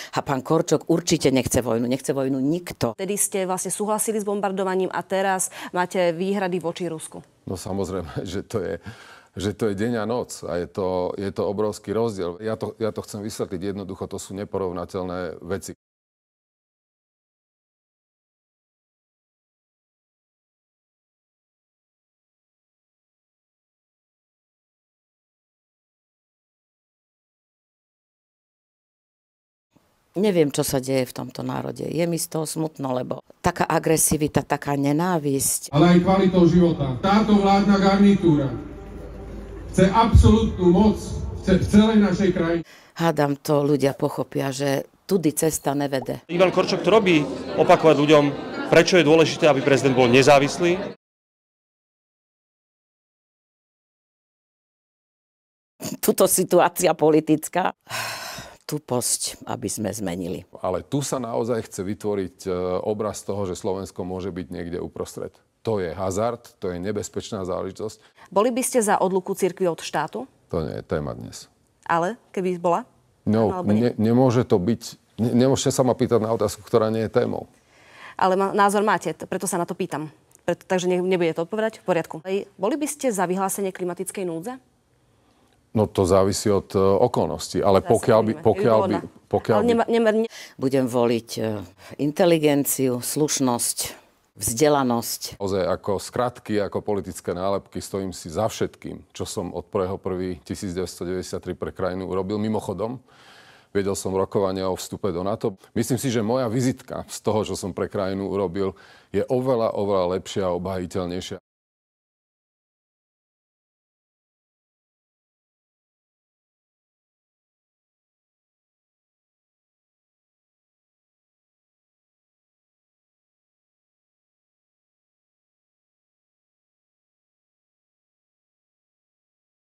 A pán Korčok určite nechce vojnu. Nechce vojnu nikto. Vtedy ste vlastne súhlasili s bombardovaním a teraz máte výhrady voči Rusku. No samozrejme, že to je deň a noc a je to obrovský rozdiel. Ja to chcem vysvetliť jednoducho, to sú neporovnateľné veci. Neviem, čo sa deje v tomto národe. Je mi z toho smutno, lebo taká agresivita, taká nenávisť. Ale aj kvalitou života. Táto vládna garnitúra chce absolútnu moc v celej našej krajine. Hádam to ľudia pochopia, že tudy cesta nevede. Ivan Korčok to robí, opakovať ľuďom, prečo je dôležité, aby prezident bol nezávislý. Tuto situácia politická, tuposť, aby sme zmenili. Ale tu sa naozaj chce vytvoriť obraz toho, že Slovensko môže byť niekde uprostred. To je hazard, to je nebezpečná záležitosť. Boli by ste za odluku cirkvi od štátu? To nie je téma dnes. Ale keby bola? No, nemôže to byť. Nemôžete sa ma pýtať na otázku, ktorá nie je témou. Ale názor máte, preto sa na to pýtam. Takže nebudete odpovedať? V poriadku. Boli by ste za vyhlásenie klimatickej núdze? No to závisí od okolností, ale pokiaľ by... Budem voliť inteligenciu, slušnosť, vzdelanosť. Naozaj ako skratky, ako politické nálepky stojím si za všetkým, čo som od 1.1.1993 pre krajinu urobil. Mimochodom, vedel som rokovania o vstupe do NATO. Myslím si, že moja vizitka z toho, čo som pre krajinu urobil, je oveľa lepšia a obhajiteľnejšia.